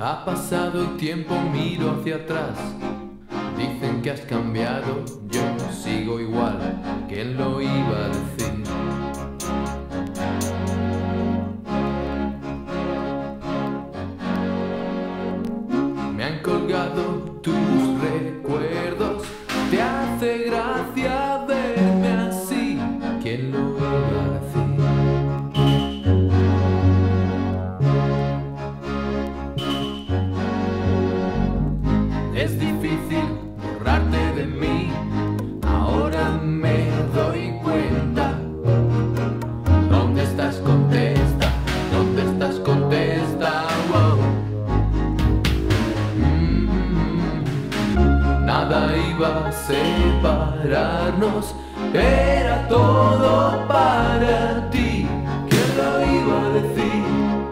Ha pasado el tiempo, miro hacia atrás. Dicen que has cambiado, yo sigo igual. ¿Quién lo iba a decir? Me han colgado tus recuerdos. Te hace gracia verme así. ¿Quién lo iba a decir? Es difícil borrarte de mí, ahora me doy cuenta. ¿Dónde estás? Contesta, ¿dónde estás? Contesta. Wow. Nada iba a separarnos, era todo para ti. ¿Quién lo iba a decir?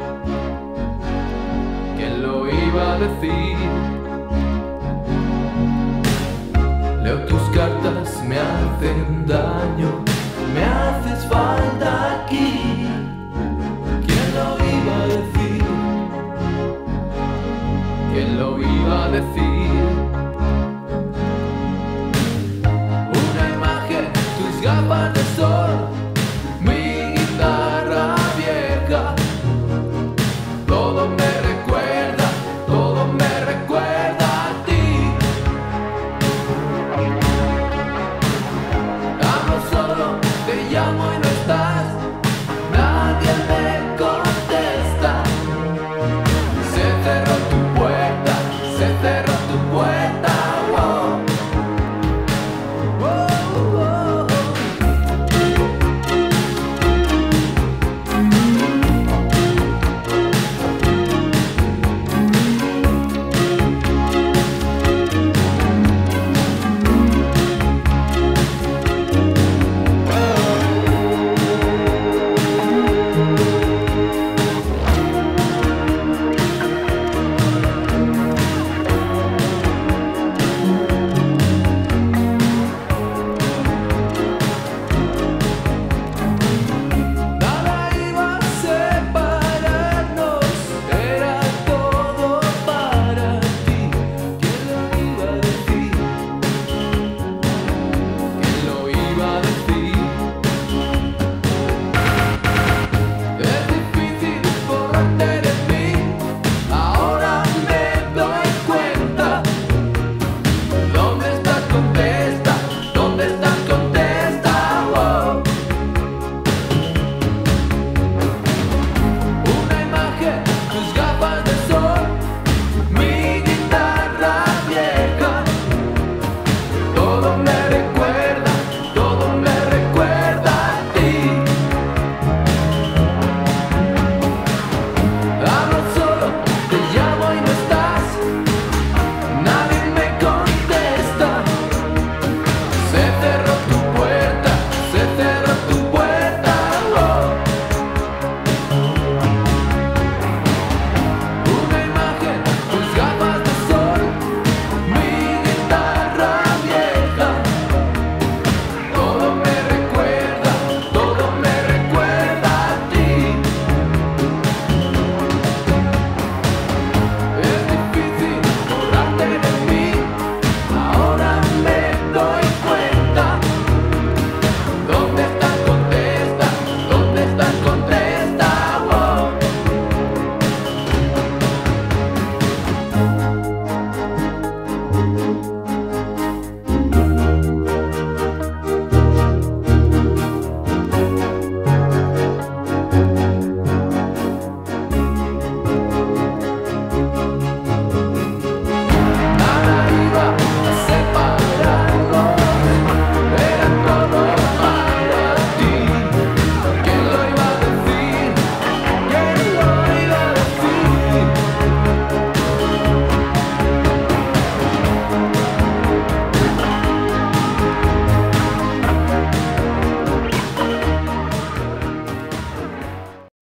¿Quién lo iba a decir? Leo tus cartas, me hacen daño, me haces falta aquí. ¿Quién lo iba a decir? ¿Quién lo iba a decir?